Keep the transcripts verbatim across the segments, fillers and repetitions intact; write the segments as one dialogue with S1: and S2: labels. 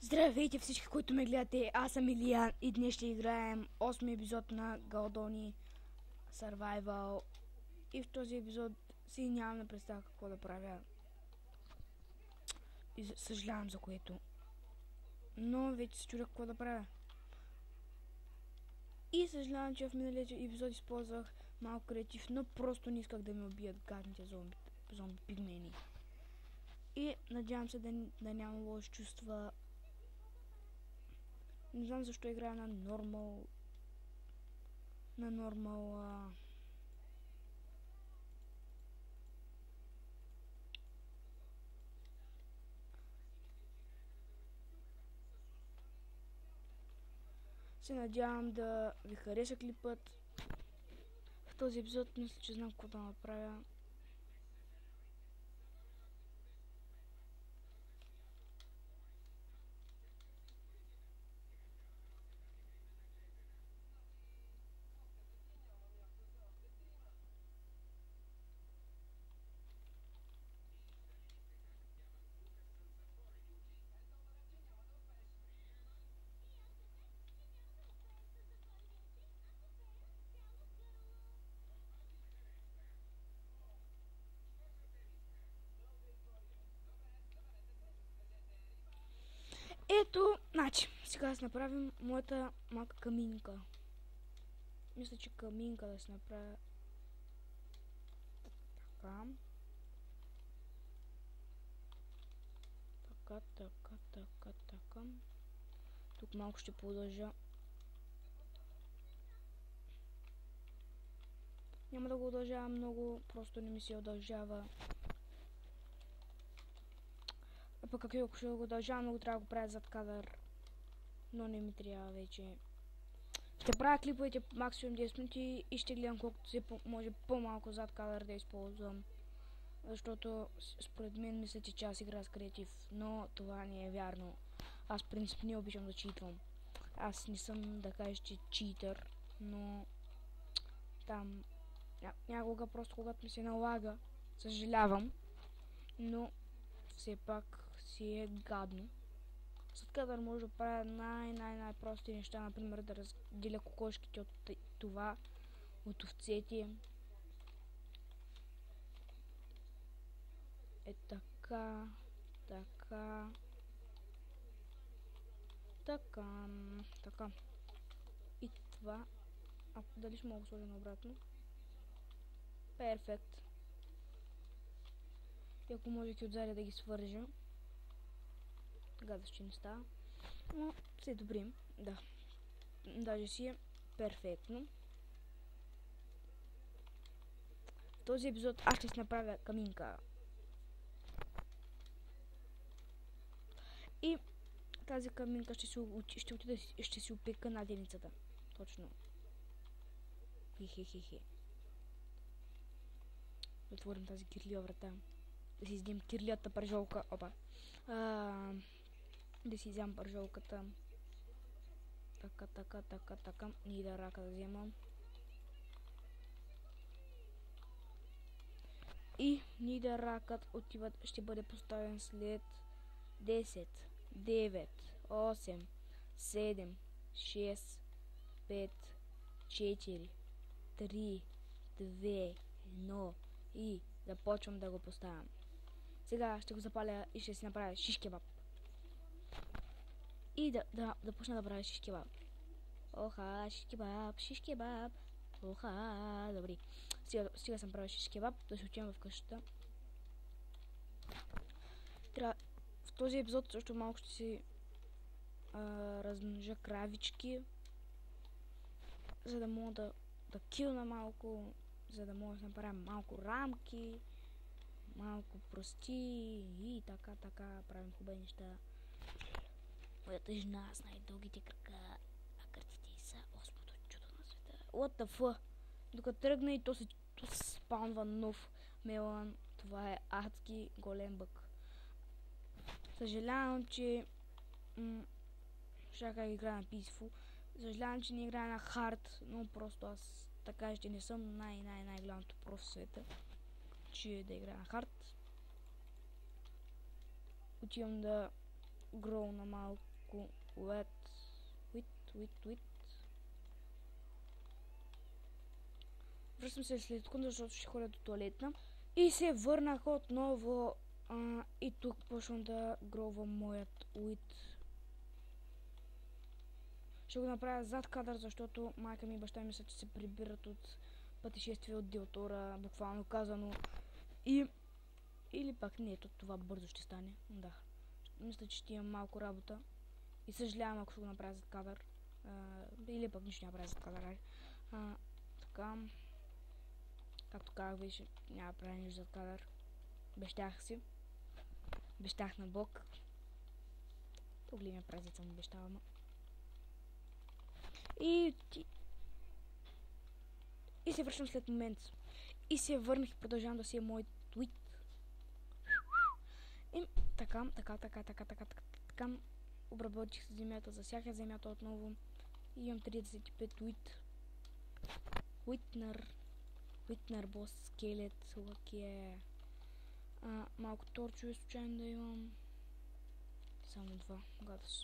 S1: Здравейте всички, които ме гледате, аз съм Илия и днес ще играем осми епизод на Галдони Survival. И в този епизод си нямам да представя какво да правя. И съжалявам за което. Но вече се чудя какво да правя. И съжалявам, че в миналия епизод използвах малко креатив, но просто не исках да ме убият гадните зомби, зомби пигмени. И надявам се да, да няма лоши чувства. Не знам защо играя на нормал. На нормал. А... Се надявам да ви хареса клипът. В този епизод мисля, че знам какво да направя. Ето, значи, сега да си направим моята малка каминка. Мисля, че каминка да си направя така. Така, така, така, така. Тук малко ще продължа. Няма да го удължавам много, просто не ми се удължава. А пък ако ще го удължавам, много трябва да го правя зад кадър. Но не ми трябва вече. Ще правя клиповете максимум десет минути и ще гледам колкото се може по-малко зад кадър да използвам. Защото според мен мислите, че аз игра с креатив, но това не е вярно. Аз в принцип не обичам да читвам. Аз не съм да кажа, че читър, но там ня някога просто когато ми се налага, съжалявам, но все пак си е гадно. След кадър може да правя най-най-най-прости неща, например да разделя кокошките от това, от овцете. Е така, така, така, така. И това, а дали ще мога да сложа обратно? Перфект. И ако може и отзади да ги свържа. Гадаш, че не става. Но се добрим, да. Даже си е перфектно. В този епизод аз ще си направя каминка. И тази каминка ще, се, ще отида и ще си опека наденицата. Точно. Хе-хе-хе-хе. Отворим тази кирлия врата. Да си издим кирлията пържолка. Опа. А, да си вземам пържолката. Така, така, така, така. И да рака да вземам. И ни да ракът отиват, ще бъде поставен след десет, девет, осем, седем, шест, пет, четири, три, две, едно и започвам да го поставям. Сега ще го запаля и ще си направя шиш кебаб. И да, да, да почна да правя шиш кебаб. Оха, шиш кебаб, шиш кебаб. Оха, добри. Сега, сега съм правил шиш кебаб, да се отивам в къщата. Трябва в този епизод също малко ще си а, размножа кравички, за да мога да, да килна малко, за да мога да направя малко рамки, малко прости и така, така правим хубави неща. Моята жена с най-дългите крака, а кръците са осмото чудо на света. What the fuck? Докато тръгна и то се, то се спаунва нов мелан. Това е адски голем бък. Съжалявам, че ще играя на Peaceful. Съжалявам, че не играя на Hard, но просто аз така ще не съм най-най-най-голямото про в света, че да играя на Hard. Отивам да гроу на малко малко wet, wit, wit, wit. Връщам се след секунда, защото ще ходя до туалетна. И се върнах отново а, и тук почвам да гробвам моят уит. Ще го направя зад кадър, защото майка ми и баща ми са, че се прибират от пътешествие от Делтора, буквално казано. И... Или пак не, ето това бързо ще стане. Да. Мисля, че ще имам малко работа. И съжалявам, ако ще го направя зад кадър. А, или пък нищо няма правя зад кадър. А, така... Както казах, вече няма правя нищо зад кадър. Обещах си. Обещах на Бог. Тук ли ме празит съм обещавам. И... И се връщам след момент. И се върнах и продължавам да си е мой твит. И така, така, така, така, така, така, така. Обработих земята, засяха земята отново. И имам тридесет и пет твит. Уитнер. Уитнер, бос, скелет, лъке. А, малко торчове случайно да имам. Само два, гадос.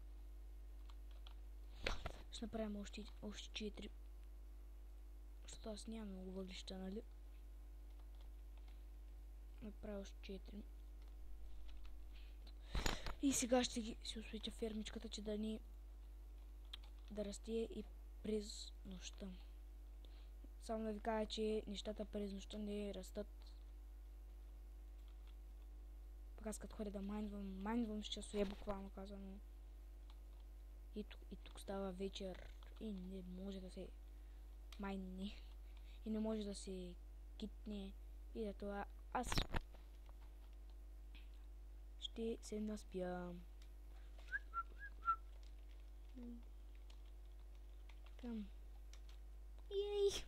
S1: Ще направим още, още четири. Защото аз нямам много въглища, нали? Направя още четири. И сега ще ги си осветя фермичката, че да ни да расте и през нощта. Само да ви кажа, че нещата през нощта не растат. Пък аз като ходя да майнвам, майнвам с часове, буквално казано. И тук, и тук става вечер и не може да се майне. И не може да се китне. И за това аз ще се наспя. Там. Ей!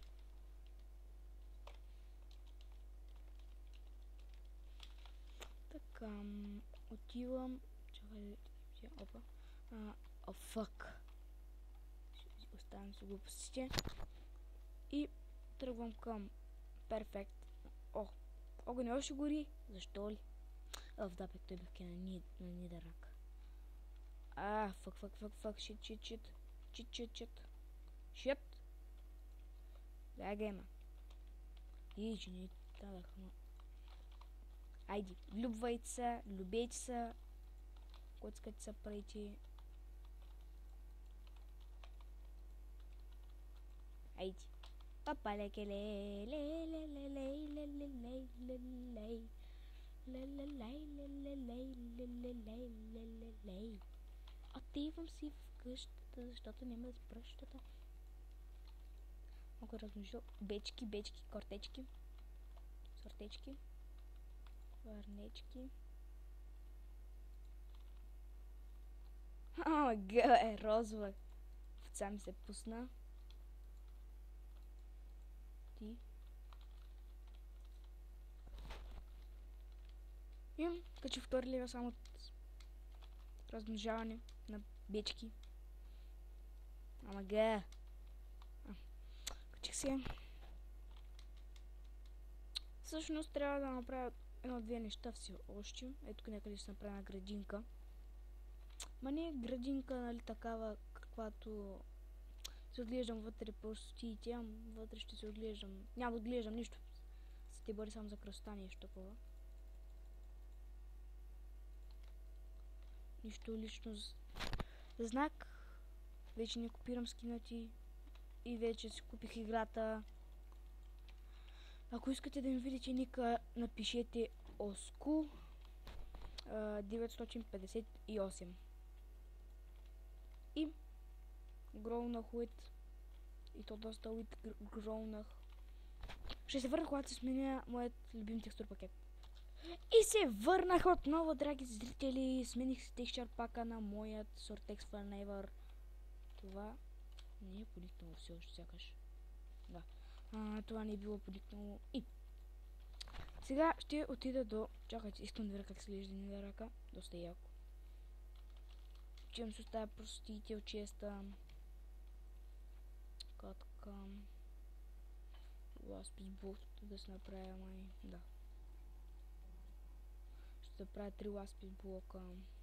S1: Така, отивам. Чакай, опа. А, о, фак. Оставям с глупостите. И тръгвам към перфект. О, огън още гори. Защо ли? О, да, пек, той бих на нидерак. А, фак, фак, фак, фак, шит, шит, шит. Шит, шит, шит. Шит. Да, гейма. И, че не дадах, но... Айди, влюбвайте се, любейте се. Коцкайте се, правите. Айди. Папа леке ле ле ле ле ле ле ле ле ле ле ле ле ле ле ле ле ле ле ле. Отивам си в къщата, защото няма да спръщата. Мога размножил бечки, бечки, кортечки, сортечки, върнечки. О, га, е розова. Овца ми се пусна. Ти. Имам качи втори лева само от размножаване на бечки. Ама га. Качих се. Всъщност трябва да направя едно-две неща все още. Ето тук някъде ще направя градинка. Ма не е градинка, нали, такава, каквато се отглеждам вътре по стиите, ам вътре ще се отглеждам. Няма да отглеждам нищо. Ще бъде само за красота, нещо такова. Нищо лично знак. Вече не копирам скинати. И вече си купих играта. Ако искате да ми видите ника, напишете Оску деветстотин петдесет и осем. И гроунах уит. И то доста уит гроунах. Ще се върна, когато се сменя моят любим текстур пакет. И се върнах отново, драги зрители. Смених си текстур пака на моят Surtex Forever. Това не е подикнало все още, сякаш. Да. А, това не е било подикнало. И сега ще отида до... Чакайте, искам да видя как се глежда нидерака. Доста яко. Чем се оставя простите от честа. Катка. Ласпис блока да се направя, май. Да. Ще правя три ласпис блока.